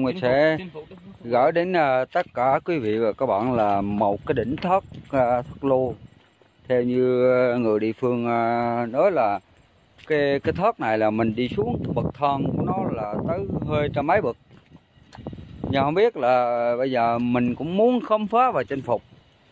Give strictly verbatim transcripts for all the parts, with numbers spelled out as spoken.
mình sẽ gửi đến uh, tất cả quý vị và các bạn là một cái đỉnh thoát uh, thoát lô. Theo như người địa phương uh, nói là cái cái thoát này là mình đi xuống cái bậc thang của nó là tới hơi trăm mấy bậc. Nhưng không biết là bây giờ mình cũng muốn khám phá và chinh phục,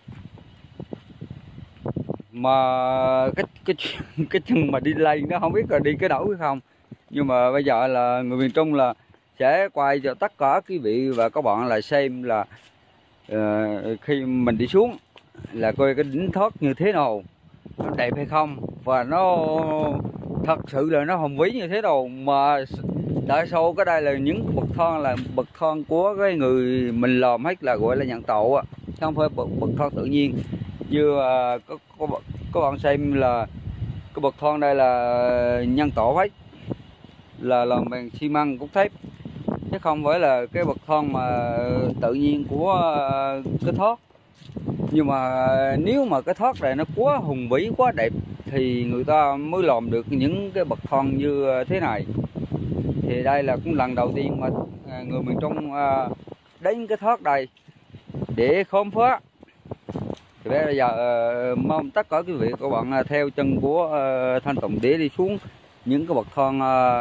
mà cái cái cái chân mà đi lên nó không biết là đi cái nổi hay không. Nhưng mà bây giờ là người miền Trung là sẽ quay cho tất cả quý vị và các bạn là xem là uh, khi mình đi xuống là coi cái đỉnh thoát như thế nào, nó đẹp hay không, và nó thật sự là nó hùng vĩ như thế nào. Mà tại sao cái đây là những bậc thang là bậc thang của cái người mình làm hết, là gọi là nhận tổ á, chứ không phải bậc, bậc thang tự nhiên như uh, có, có, các bạn xem là cái bậc thang đây là nhân tổ hết, là làm bằng xi măng cốt thép, chứ không phải là cái bậc thang mà tự nhiên của cái thoát. Nhưng mà nếu mà cái thoát này nó quá hùng vĩ, quá đẹp thì người ta mới làm được những cái bậc thang như thế này. Thì đây là cũng lần đầu tiên mà người miền Trung đến cái thoát này để khám phá. Thì bây giờ mong tất cả quý vị các bạn theo chân của Thanh Tùng để đi xuống những cái bậc thang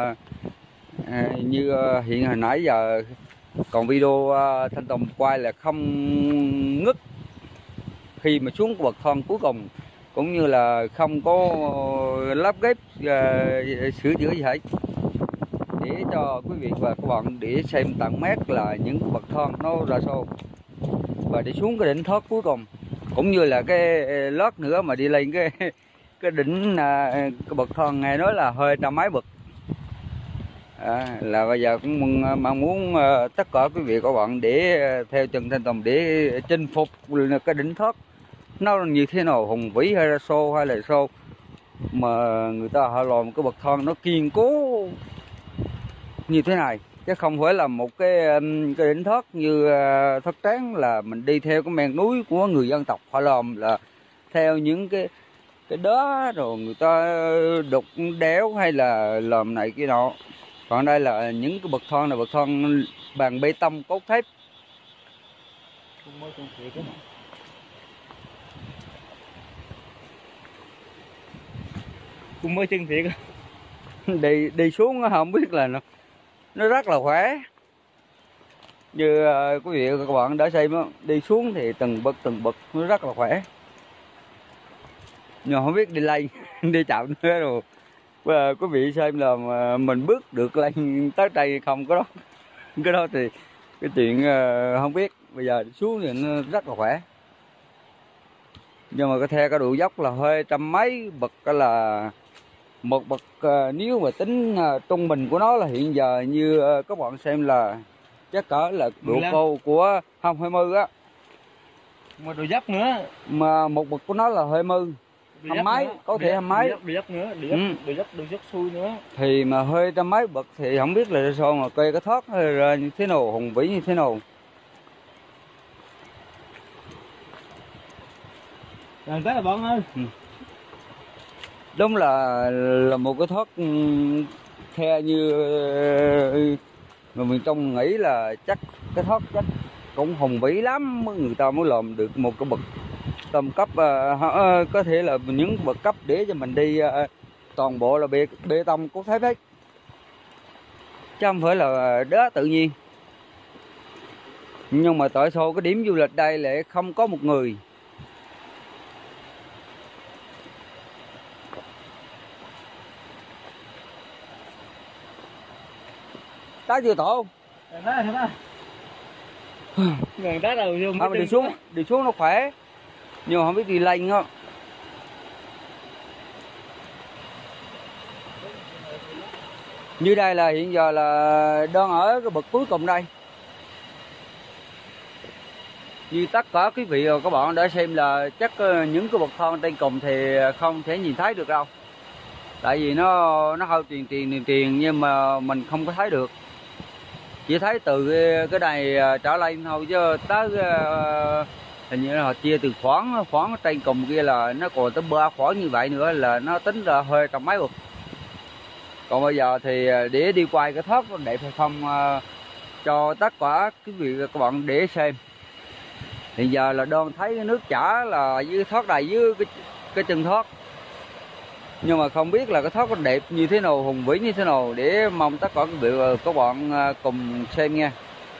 như hiện hồi nãy giờ. Còn video Thanh Tùng quay là không ngứt khi mà xuống cái bậc thang cuối cùng, cũng như là không có lắp ghép uh, sửa chữa gì hết, để cho quý vị và các bạn để xem tận mét là những cái bậc thang nó ra sao, và để xuống cái đỉnh thoát cuối cùng, cũng như là cái lót nữa mà đi lên cái cái đỉnh cái bậc thang nghe nói là hơi trăm mấy bậc. À, là bây giờ cũng mong muốn uh, tất cả quý vị các bạn để uh, theo chân Thanh Tùng để chinh phục cái đỉnh thoát nó như thế nào, hùng vĩ hay là xô hay là xô, mà người ta họ làm cái bậc thang nó kiên cố như thế này, chứ không phải là một cái um, cái đỉnh thoát như uh, thoát tráng là mình đi theo cái men núi của người dân tộc họ làm, là theo những cái cái đó rồi người ta đục đéo hay là làm này kia nọ. Còn đây là những cái bậc thang này, bậc thang bằng bê tông cốt thép. Cũng mới chân thiệt. đi đi xuống không biết là nó nó rất là khỏe. Như uh, quý vị các bạn đã xem đó, đi xuống thì từng bậc từng bậc nó rất là khỏe. Nhưng không biết đi lên đi chậm nữa rồi. Và quý vị xem là mà mình bước được lên tới đây không, có đó cái đó thì cái chuyện uh, không biết. Bây giờ xuống thì nó rất là khỏe, nhưng mà cái theo cái độ dốc là hơi trăm mấy bậc, là một bậc uh, nếu mà tính uh, trung bình của nó là hiện giờ như uh, các bạn xem là chắc cỡ là độ cao của không hai mươi á, mà độ dốc nữa, mà một bậc của nó là hai mươi hai mấy, có thể hai mấy độ dốc nữa, độ dốc, độ dốc, độ dốc xuôi nữa, thì mà hơi trăm mấy bậc thì không biết là sao mà cây cái thoát ra như thế nào, hùng vĩ như thế nào. Gần tới là bọn ơi. Ừ. Đúng là là một cái thoát theo như người miền Trung nghĩ là chắc cái thoát chắc cũng hùng vĩ lắm, người ta mới làm được một cái bậc tầm cấp, uh, uh, có thể là những bậc cấp để cho mình đi uh, toàn bộ là bê, bê tông cốt thép hết, chứ không phải là đá tự nhiên. Nhưng mà tại sao cái điểm du lịch đây lại không có một người? Đá chưa tổ gần đá đầu vô. Không, đi xuống đi xuống nó khỏe, nhưng mà không biết đi lên á. Như đây là hiện giờ là đang ở cái bậc cuối cùng đây. Như tất cả quý vị và các bạn đã xem là chắc những cái bậc thang trên cùng thì không thể nhìn thấy được đâu, tại vì nó nó hơi truyền truyền truyền truyền nhưng mà mình không có thấy được, chỉ thấy từ cái, cái này trở lên thôi, chứ tới hình như là họ chia từ khoảng khoảng trên cùng kia là nó còn tới ba khoảng như vậy nữa, là nó tính ra hơi trăm mấy bậc. Còn bây giờ thì để đi quay cái thoát nó đẹp hay không cho tất cả quý vị và các bạn để xem. Hiện giờ là Đoan thấy cái nước chảy là dưới thoát đầy dưới cái, cái chân thoát, nhưng mà không biết là cái thoát có đẹp như thế nào, hùng vĩ như thế nào, để mong tất cả quý vị và các bạn cùng xem nha.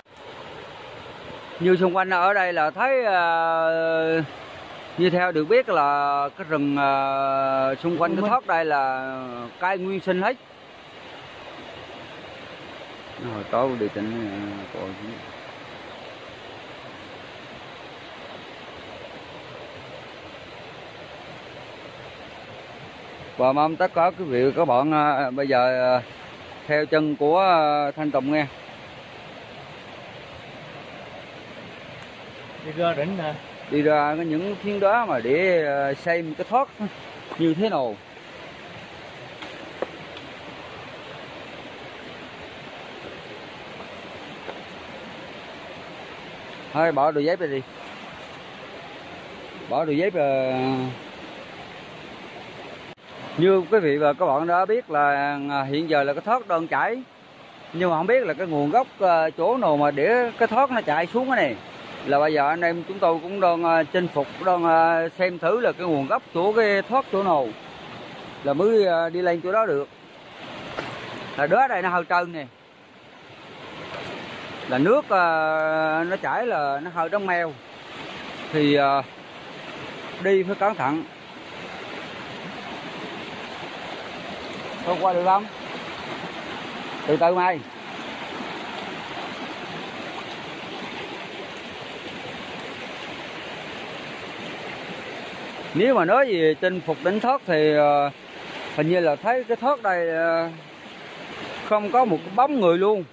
Như xung quanh ở đây là thấy uh, như theo được biết là cái rừng uh, xung quanh cái thoát đây là cây nguyên sinh hết. Hồi tối đi tỉnh uh, và mong tất cả quý vị và các bạn uh, bây giờ uh, theo chân của uh, Thanh Tùng nghe. Đi ra đỉnh nè, đi ra những phiến đó mà để xem cái thoát như thế nào. Thôi bỏ đôi dép đi, bỏ đôi dép là... Như quý vị và các bạn đã biết là hiện giờ là cái thoát đang chảy, nhưng mà không biết là cái nguồn gốc chỗ nào mà để cái thoát nó chạy xuống cái này. Là bây giờ anh em chúng tôi cũng đang uh, chinh phục, đang uh, xem thử là cái nguồn gốc chỗ cái thoát chỗ nào là mới uh, đi lên chỗ đó được. Là đó đây nó hơi trơn nè, là nước uh, nó chảy là nó hơi trong meo, thì uh, đi phải cẩn thận. Không qua được không? Từ từ mày. Nếu mà nói về chinh phục đỉnh thoát thì uh, hình như là thấy cái thoát đây uh, không có một cái bóng người luôn.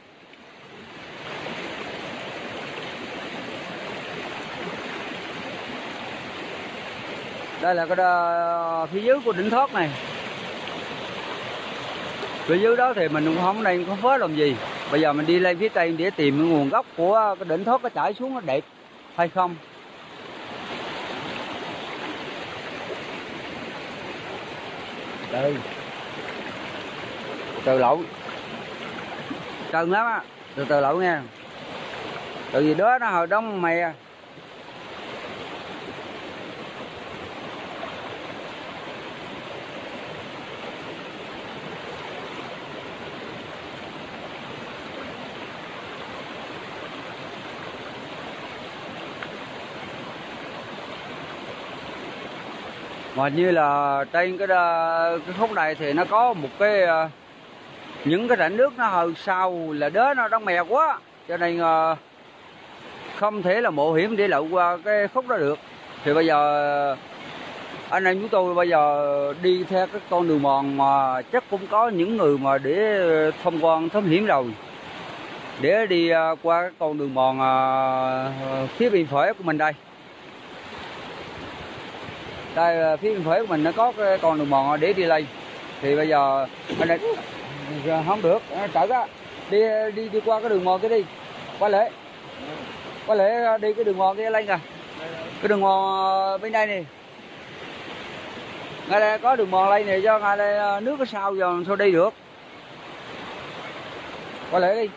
Đây là cái uh, phía dưới của đỉnh thoát này. Phía dưới đó thì mình cũng không nên có phết làm gì. Bây giờ mình đi lên phía tây để tìm cái nguồn gốc của cái đỉnh thoát có chảy xuống nó đẹp hay không. Đây, từ lậu trơn lắm á, từ từ lậu nha, từ gì đó nó hồi đóng mè. Mà như là trên cái, cái khúc này thì nó có một cái những cái rãnh nước nó hơi sâu, là đớ nó đóng mèo quá, cho nên không thể là mạo hiểm để lội qua cái khúc đó được. Thì bây giờ anh em chúng tôi bây giờ đi theo cái con đường mòn mà chắc cũng có những người mà để thông quan thám hiểm rồi, để đi qua cái con đường mòn phía bên phải của mình đây. Đây phía bên phải của mình nó có cái con đường mòn để đi lên. Thì bây giờ anh này không được, trở ra đi đi đi qua cái đường mòn kia đi, qua lễ qua lễ đi cái đường mòn kia lên kìa, cái đường mòn bên đây này, ngay đây có đường mòn lên này, cho ngay đây nước có sao giờ sao đi được, qua lễ đi.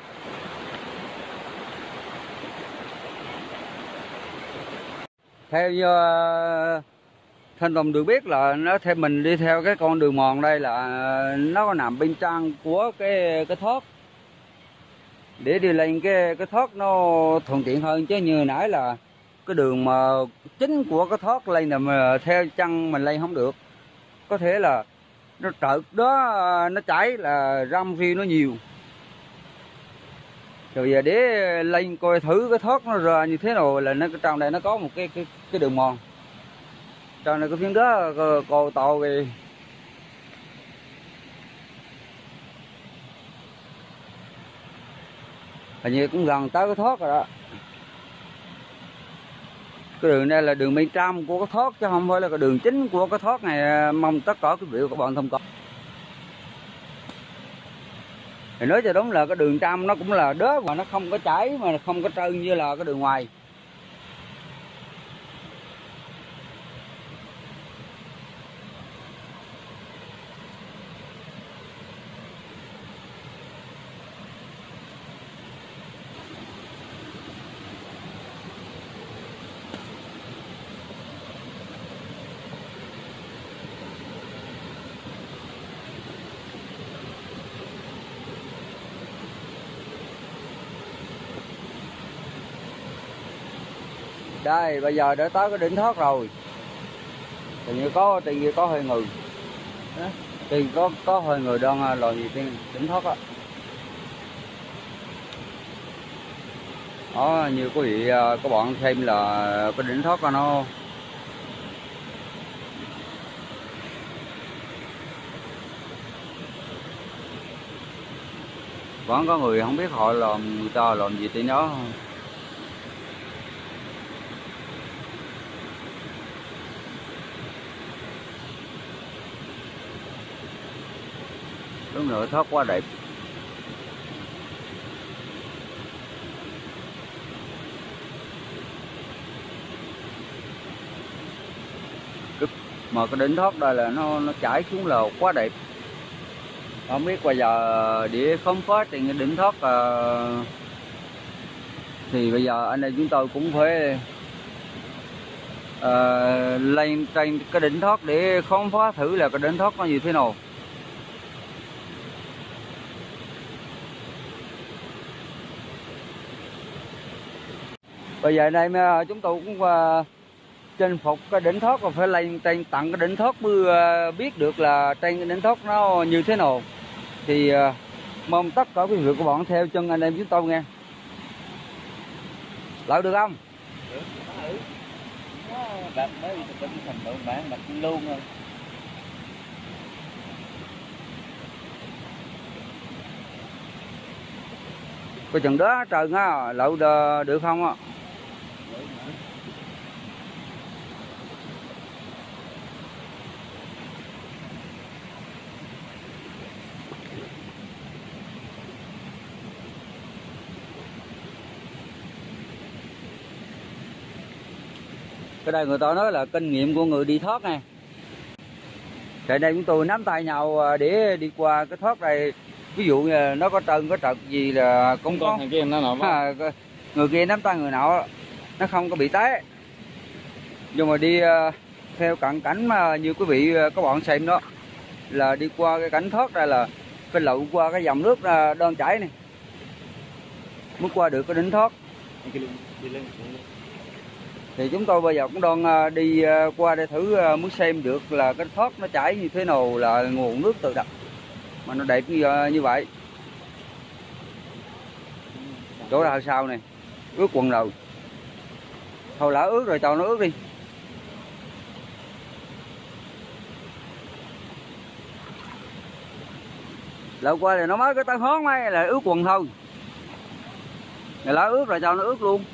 Theo như Thanh Tùng được biết là nó theo mình đi theo cái con đường mòn đây là nó có nằm bên trong của cái cái thoát, để đi lên cái cái thoát nó thuận tiện hơn. Chứ như nãy là cái đường mà chính của cái thoát lên là mà theo chân mình lên không được, có thể là nó trợt đó nó chảy là râm ri nó nhiều. Rồi giờ để lên coi thử cái thoát nó ra như thế nào, là nó trong đây nó có một cái cái cái đường mòn. Cho nên cái phiến đó cô to kì. Hình như cũng gần tới cái thoát rồi đó. Cái đường này là đường bên trong của cái thoát chứ không phải là cái đường chính của cái thoát này. Mong tất cả quý vị và các bạn thông cảm. Thì nói cho đúng là cái đường trong nó cũng là đớ mà nó không có chảy mà không có trơn như là cái đường ngoài. Đây bây giờ đã tới cái đỉnh thoát rồi. Tự nhiên có tự nhiên có hơi người. Tự có có hơi người đang làm gì trên đỉnh thoát á. Đó, như quý vị các bạn xem là cái đỉnh thoát nó vẫn có người không biết họ làm, người ta làm gì trên đó. Đúng nữa, thoát quá đẹp. Mà cái đỉnh thoát đây là nó nó chảy xuống là quá đẹp. Không biết bây giờ để khám phá trên cái đỉnh thoát uh, thì bây giờ anh em chúng tôi cũng phải uh, lên trên cái đỉnh thoát để khám phá thử là cái đỉnh thoát nó như thế nào. Bây giờ anh em chúng tôi cũng uh, chinh phục cái đỉnh thoát và phải lên trên tặng cái đỉnh thoát mới uh, biết được là trên cái đỉnh thoát nó như thế nào. Thì uh, mong tất cả quý vị các bạn theo chân anh em chúng tôi nghe. Lợi được không? Được, nó thử. Nó đặt mới tính thành độ bạn đặt luôn rồi. Cái chừng đó trời á, lậu được không á? Cái đây người ta nói là kinh nghiệm của người đi thoát nè. Tại đây chúng tôi nắm tay nhau để đi qua cái thoát này. Ví dụ như nó có trơn có trật gì là cũng có. Thằng kia nó nọ À, người kia nắm tay người nọ nó không có bị té. Nhưng mà đi uh, theo cận cảnh mà như quý vị uh, các bạn xem đó là đi qua cái cảnh thoát đây là cái lậu qua cái dòng nước uh, đơn chảy này mới qua được cái đỉnh thoát. Thì chúng tôi bây giờ cũng đang uh, đi uh, qua để thử uh, muốn xem được là cái thoát nó chảy như thế nào, là nguồn nước tự động mà nó đẹp như, uh, như vậy. Chỗ nào sao này ướt quần rồi, thôi lỡ ướt rồi cho nó ướt đi. Lỡ qua thì nó mới cái tay hón mấy là ướt quần thôi, rồi lỡ ướt rồi cho nó ướt luôn.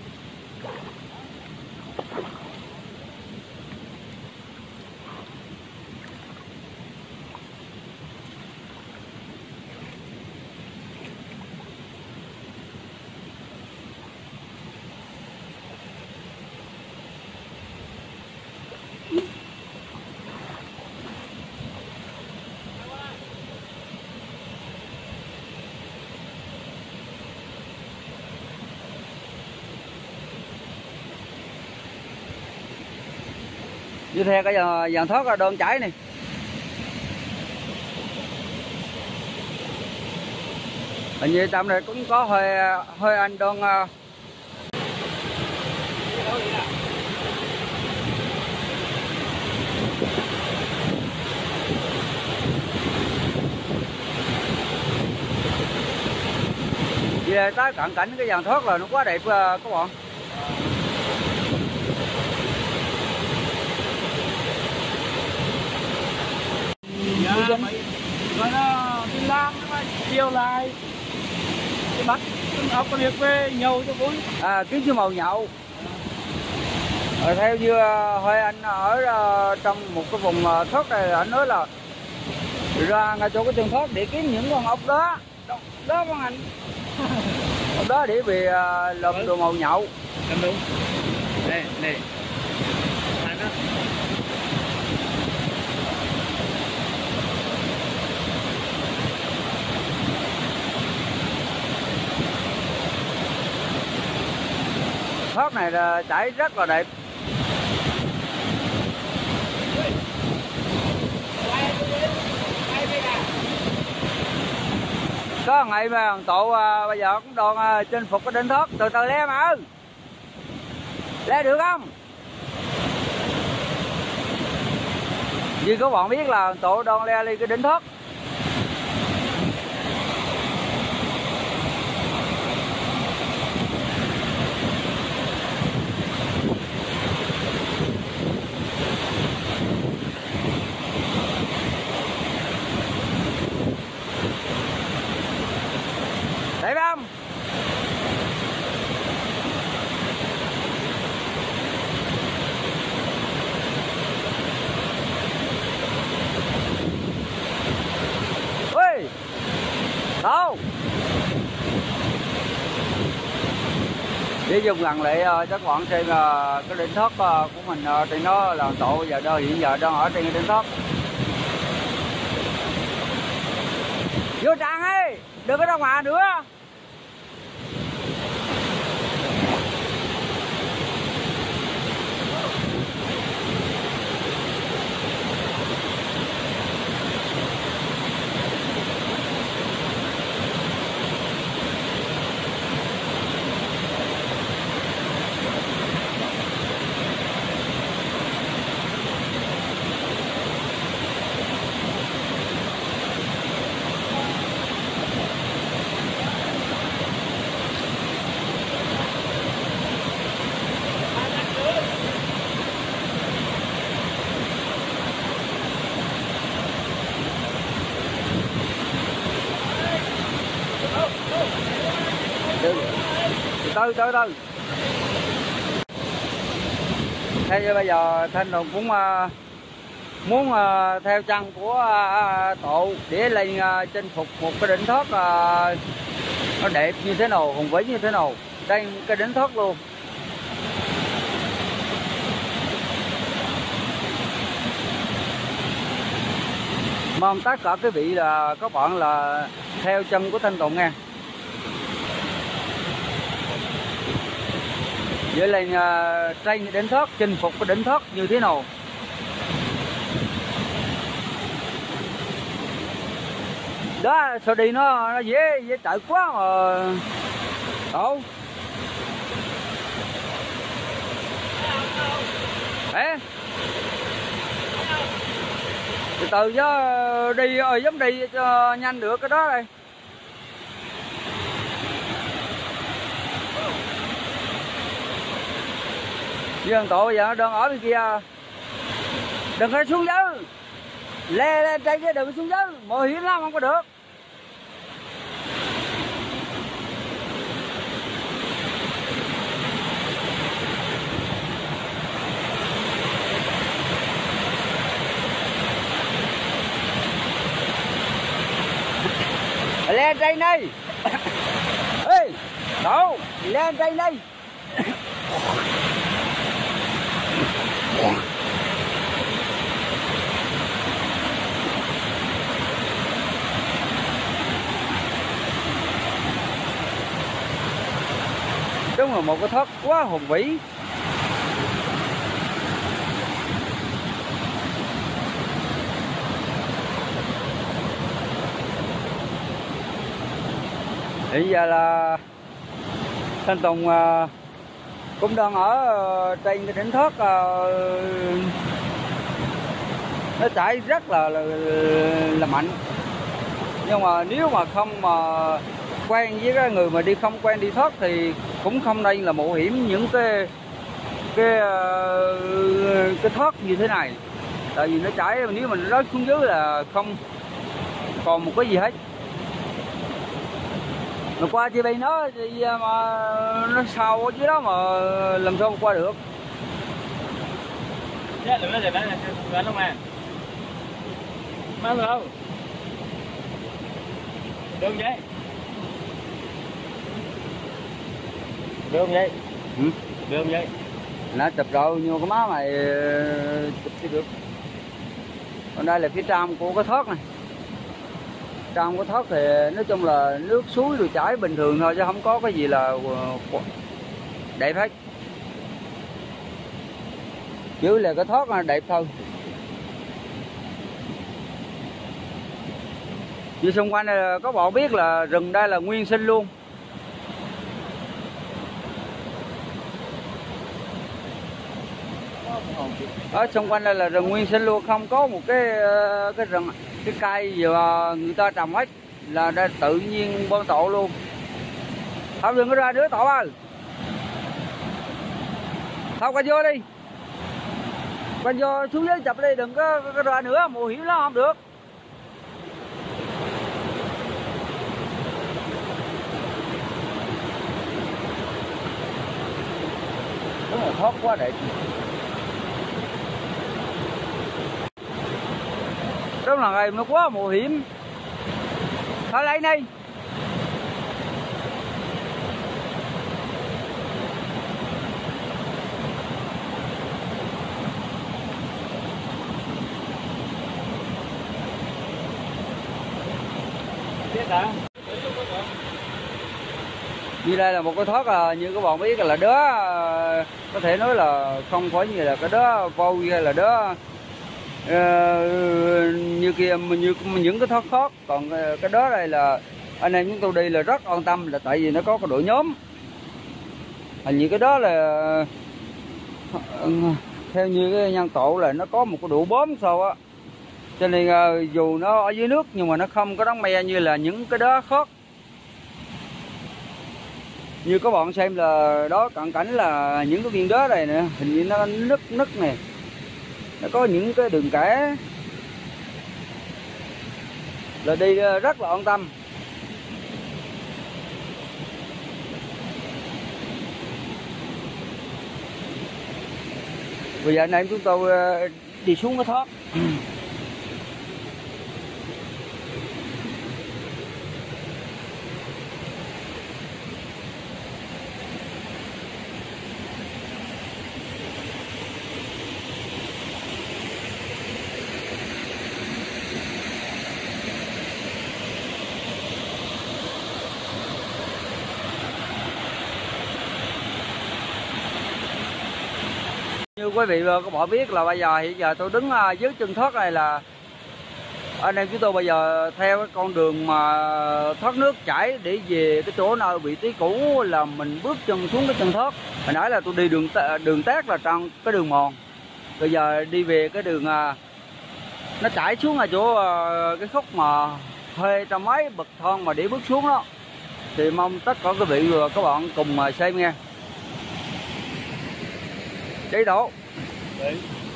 Như theo cái dàn thoát là đơn chảy này. Hình như trong này cũng có hơi hơi anh đơn về tới cận cảnh cái dàn thoát là nó quá đẹp các bạn. Dạ, rồi nó đi làm nó chiều lại cái bắt học có việc về nhậu cho vui. À, kiếm chứ màu nhậu. Rồi theo như hơi anh ở trong một cái vùng thoát này, anh nói là ra ngay chỗ cái chân thoát để kiếm những con ốc đó đó con anh. Ốc đó để về làm đồ màu nhậu. Làm đúng. Đây này. Anh đó. Thoát này là chảy rất là đẹp. Có ngày mà tụ à, bây giờ cũng đang à, chinh phục cái đỉnh thoát. Từ từ em ơi, Le được không? Vì các bạn biết là tổ đòn le đi cái đỉnh thoát. Thấy không? Ui! Đâu? Để dùng lần lại uh, các bạn xem uh, cái đỉnh thoát uh, của mình uh, trên đó là tổ giờ đó hiện giờ đang ở trên cái đỉnh thoát. Vô tràn ấy, đừng có ra ngoài nữa. Từ từ từ thế như bây giờ Thanh Tùng cũng uh, muốn uh, theo chân của uh, tổ để lên uh, chinh phục một cái đỉnh thoát uh, nó đẹp như thế nào, hùng vĩ như thế nào, đây cái đỉnh thoát luôn. Mong tất cả quý vị là các bạn là theo chân của Thanh Tùng nha. Vậy là uh, trên đỉnh thoát, chinh phục cái đỉnh thoát như thế nào. Đó, sao đi nó, nó dễ dễ chạy quá mà. Đâu? Hả? Từ từ chứ đi ơi giống đi cho nhanh được cái đó đây. Dương tội giờ nó đang ở bên kia. Đừng có xuống dưới. Le lên trên chứ đừng có xuống dưới, mồi hiểm lắm không có được. Lên trên đây. Ê, đâu, lên trên đây. Đúng là một cái thoát quá hùng vĩ. Bây giờ là Thanh Tùng uh, cũng đang ở uh, trên cái đỉnh thoát, uh, nó chạy rất là, là là mạnh, nhưng mà nếu mà không mà quen với cái người mà đi không quen đi thoát thì cũng không nên là mạo hiểm những cái cái uh, cái thoát như thế này, tại vì nó chảy nếu mình rớt xuống dưới là không còn một cái gì hết. Mà qua chi bay nó thì mà nó sâu ở dưới đó mà làm sao mà qua được. Dạ, đừng nói gì bán bán không à? Bán được không? Được không vậy? Được không vậy? Ừ? Được không vậy? Nó chụp rồi nhưng mà cái má mày chụp chưa được. Còn đây là phía trong của cái thoát này. Trong cái thoát thì nói chung là nước suối rồi chảy bình thường thôi chứ không có cái gì là đẹp hết. Chứ là cái thoát là đẹp thôi. Như xung quanh này có bọn biết là rừng đây là nguyên sinh luôn. ở xung quanh đây là rừng nguyên sinh luôn, không có một cái cái rừng cái cây gì mà người ta trồng hết, là đã tự nhiên bom tổ luôn. Thôi đừng có ra nữa tổ ơi, thôi qua vô đi, qua vô xuống dưới chụp đi, đừng có, có ra nữa, mùa hiểm lắm không được. Đúng là thoát quá đẹp. Đúng là ngày nó quá mùa hiểm. Thôi lấy đi. Biết hả? Như đây là một cái thoát, là như các bạn biết là đứa có thể nói là không phải như là cái đứa voi hay là đứa uh, như kia, như những cái thoát thoát, còn cái đó đây là anh em chúng tôi đi là rất an tâm, là tại vì nó có cái đội nhóm. Hình như cái đó là theo như cái nhân tổ là nó có một cái độ bóm sao á, cho nên uh, dù nó ở dưới nước nhưng mà nó không có đóng me như là những cái đó khác. Như các bạn xem là đó, cận cảnh là những cái viên đá này nè, hình như nó nứt nứt nè, nó có những cái đường kẻ, là đi rất là an tâm. Bây giờ anh em chúng tôi đi xuống cái thoát. Như quý vị và các bạn biết là bây giờ hiện giờ tôi đứng dưới chân thoát này, là anh em chúng tôi bây giờ theo cái con đường mà thoát nước chảy để về cái chỗ nơi vị trí cũ, là mình bước chân xuống cái chân thoát. Hồi nãy là tôi đi đường đường tát là trong cái đường mòn, bây giờ đi về cái đường nó chảy xuống là chỗ cái khúc mà thuê trăm mấy bậc thang mà để bước xuống đó. Thì mong tất cả quý vị và các bạn cùng xem nghe. Đi độ. Đấy.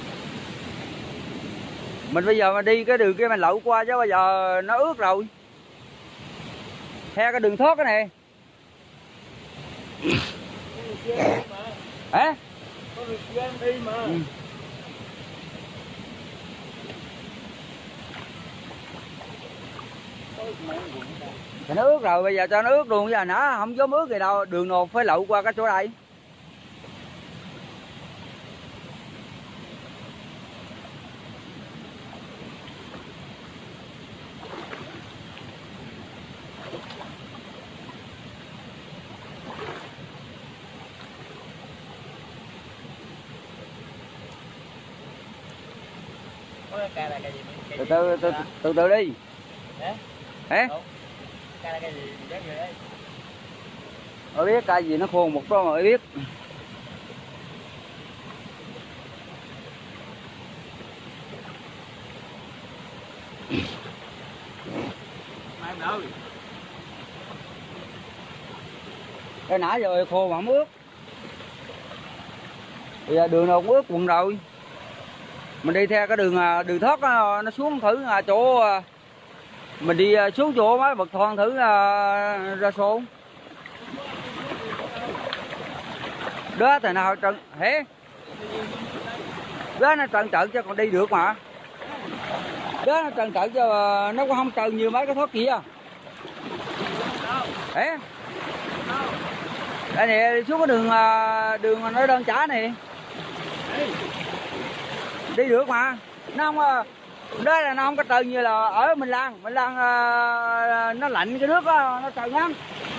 Mình bây giờ mà đi cái đường kia mình lậu qua, chứ bây giờ nó ướt rồi. Theo cái đường thoát cái này. Hả? Có đường kia đi mà. Ừ. Thì nó ướt rồi, bây giờ cho nó ướt luôn, giờ nó không dám ướt gì đâu, đường nào phải lậu qua cái chỗ đây. Từ từ từ từ từ đi. Hả? Tôi biết cây gì nó khô một đó mà biết. Cái nãy giờ khô mà không ướt. Bây giờ đường nào cũng ướt quần rồi. Mình đi theo cái đường đường thoát nó, nó xuống thử chỗ mình đi xuống chỗ mấy bậc thang thử ra số. Đó thì nào trần hế. Đó nó trần trợn cho còn đi được mà. Đó nó trần trợn cho nó cũng không trơn như mấy cái thoát kia. Hế. Đây nè, đi xuống cái đường đường nó đơn trả nè. Đi được mà. Nó không đó là nó không có trơn như là ở Minh Lan, Minh Lan uh, nó lạnh cái nước đó, nó trơn lắm.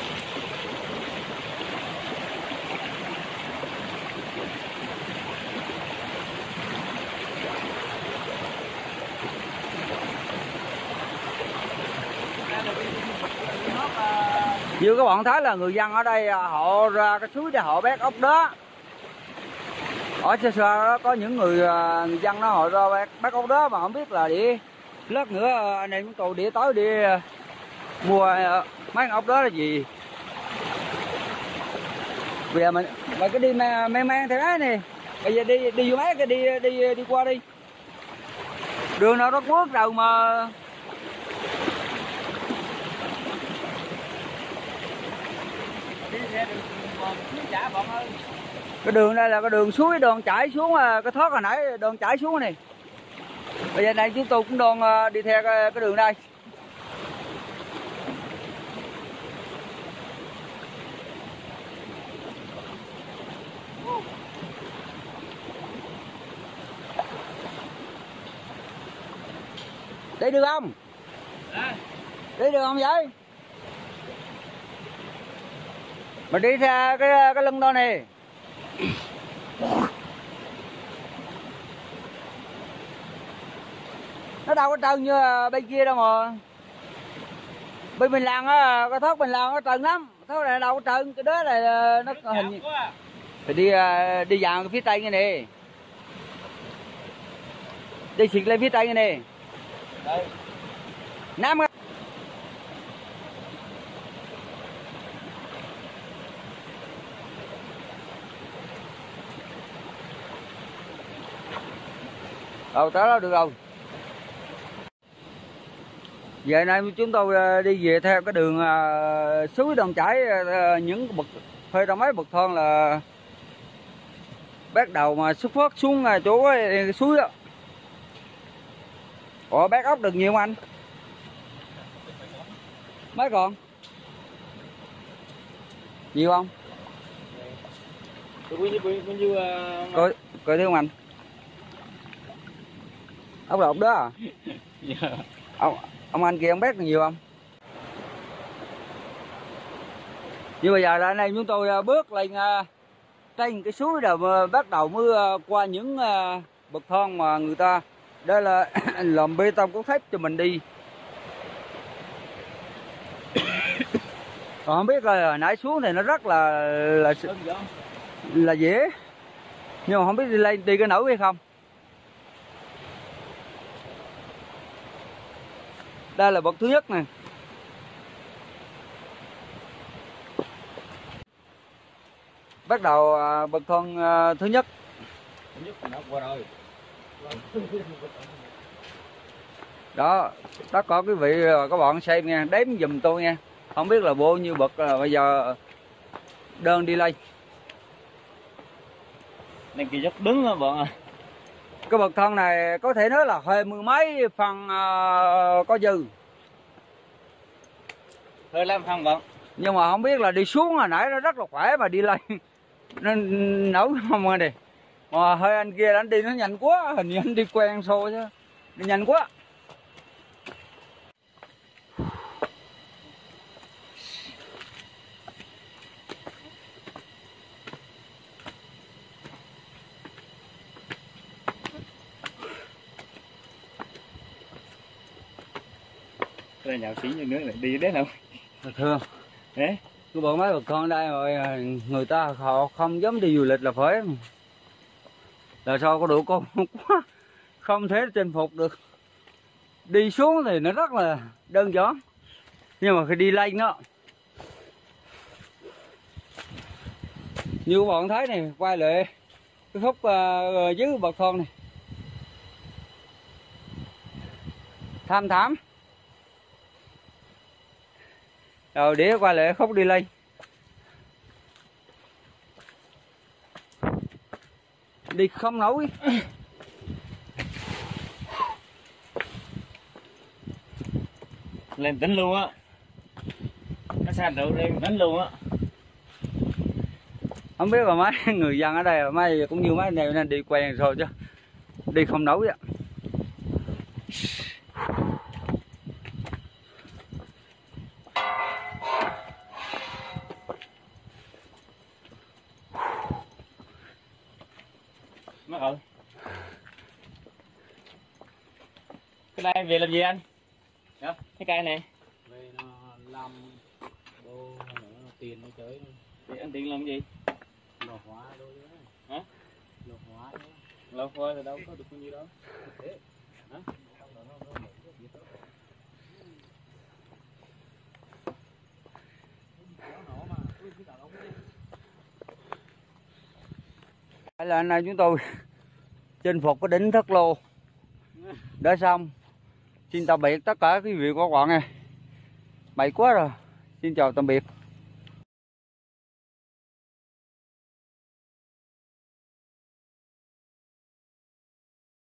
Như các bạn thấy là người dân ở đây họ ra cái suối để họ bét ốc đó. Ở xa xa đó có những người, người dân đó họ ra bác, bác ốc đó mà không biết là đi lát nữa anh em chúng tôi đi tới đi mua mấy ốc đó là gì. Bây giờ mình mày cứ đi mang mang, mang theo cái này. Bây giờ đi đi vô mấy cái đi đi đi qua đi. Đường nào nó quốc đầu mà. Đi xe đường suối chả bọn ơi. Cái đường đây là cái đường suối đoàn chảy xuống cái thoát hồi nãy đoàn chảy xuống này. Bây giờ này chúng tôi cũng đang đi theo cái, cái đường đây. Đi được không? À. Đi được không vậy? Mà đi ra cái cái lưng đó nè. Nó đâu có trơn như bên kia đâu mà. Bên mình làm á, cái thoát mình làm nó trơn lắm. Thoát này đâu có trơn, cái đó là nó hình thì đi đi vào cái phía tây này nè. Đi xịt lên phía tây này nè. Đây. Nam đâu tới đó được rồi. Giờ nay chúng tôi đi về theo cái đường uh, suối Đồng Chảy, uh, những bậc hơi trong mấy bậc thang là bắt đầu mà xuất phát xuống uh, chỗ cái suối đó. Ủa bác ốc được nhiều không anh? Mấy con? Nhiều không? Coi coi thấy không anh? Ốc lột đó à? Yeah. Ông, ông anh kia ông bét nhiều không? Nhưng bây giờ anh em chúng tôi bước lên uh, trên cái suối rồi mà bắt đầu mới uh, qua những uh, bậc thang mà người ta đây là làm bê tông cốt thép cho mình đi. Còn không biết là nãy xuống thì nó rất là là là dễ, nhưng mà không biết đi lên đi cái nổi hay không. Đây là bậc thứ nhất nè. Bắt đầu bậc thang thứ nhất. Thứ nhất nó qua rồi. Đó, tất cả quý vị và các bạn xem nha, đếm giùm tôi nha. Không biết là bao nhiêu bậc là bây giờ đơn đi lên. Này kia dốc đứng á bọn à. Cái bậc thang này có thể nói là hơi mười mấy phần uh, có dư. Hơi làm phần bọn. Nhưng mà không biết là đi xuống hồi nãy nó rất là khỏe mà đi lên nó nấu không rồi này. Mà hơi anh kia anh đi nó nhanh quá, hình như anh đi quen xô chứ. Đi nhanh quá. Đây nhạo sĩ như nước lại đi đến đâu? Thương. Đấy. Cái bộ máy bậc thang đây rồi người ta họ không dám đi du lịch là phải. Là sao có đủ con quá, không thể chinh phục được. Đi xuống thì nó rất là đơn giản, nhưng mà khi đi lên đó như các bạn thấy này, quay lại cái khúc uh, dưới bậc thang này tham thảm. Rồi để quay lại khúc đi lên. Đi không nổi. Lên tính luôn á. Nó sàn rượu lên tính luôn á. Không biết là mấy người dân ở đây mấy cũng như mấy này nên đi quen rồi chứ đi không nổi á. Mất rồi. Cái này về làm gì anh? Dạ. Cái cây này về nó làm đồ nữa, tiền nó chơi để ăn tiền làm gì? đồ hóa đồ nữa. Hả? lột hóa nữa. Lâu thôi thì đâu có được bao nhiêu đâu. Hả? Đây là anh em chúng tôi chinh phục cái đỉnh Thất Lô đã xong. Xin tạm biệt tất cả quý vị và các bạn nha. Bậy quá rồi. Xin chào tạm biệt.